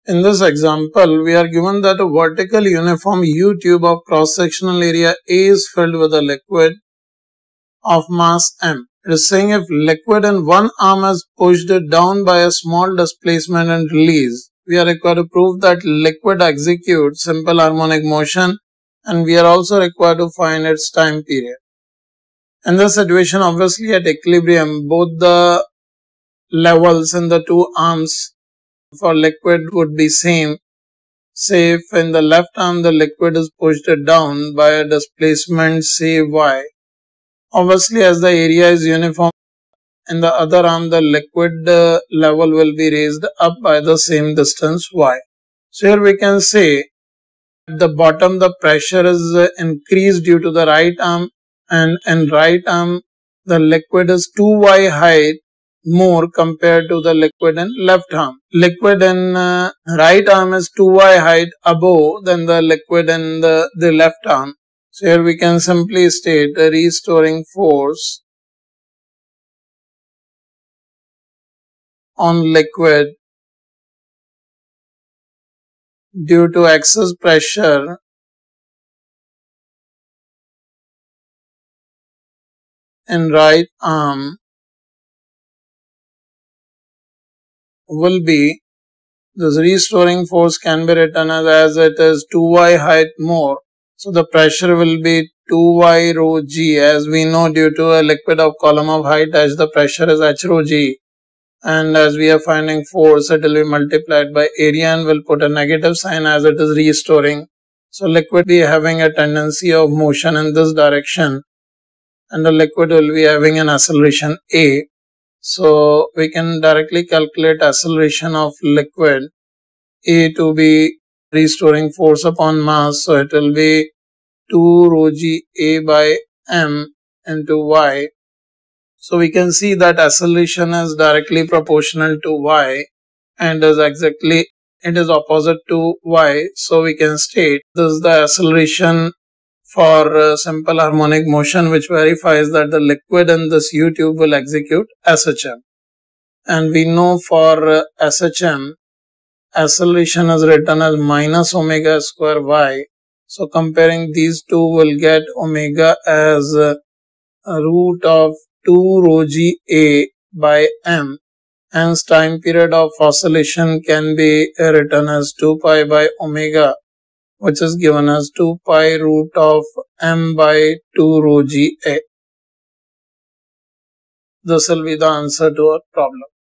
In this example, we are given that a vertical uniform U-tube of cross-sectional area A is filled with a liquid of mass M. It is saying if liquid in one arm is pushed down by a small displacement and released, we are required to prove that liquid executes simple harmonic motion, and we are also required to find its time period. In this situation, obviously at equilibrium, both the levels in the two arms for liquid would be same. Say if in the left arm the liquid is pushed down by a displacement say y. Obviously as the area is uniform, in the other arm the liquid level will be raised up by the same distance y. So here we can say at the bottom the pressure is increased due to the right arm, and in right arm the liquid is 2y height more compared to the liquid in left arm. Liquid in right arm is 2y height above than the liquid in the left arm. So here we can simply state the restoring force on liquid due to excess pressure in right arm will be, this restoring force can be written as it is 2y height more. So the pressure will be 2y rho g, as we know due to a liquid of column of height h, the pressure is h rho g. And as we are finding force, it will be multiplied by area and will put a negative sign as it is restoring. So liquid will be having a tendency of motion in this direction, and the liquid will be having an acceleration a. So we can directly calculate acceleration of liquid a to be restoring force upon mass. So it will be 2 rho g a by m into y. So we can see that acceleration is directly proportional to y and is exactly, it is opposite to y. So we can state this is the acceleration for simple harmonic motion, which verifies that the liquid in this U-tube will execute SHM. And we know for SHM, acceleration is written as minus omega square y. So comparing these two will get omega as root of 2 rho g a by m. Hence time period of oscillation can be written as 2 pi by omega, which is given as 2 pi root of m by 2 rho g a. This will be the answer to our problem.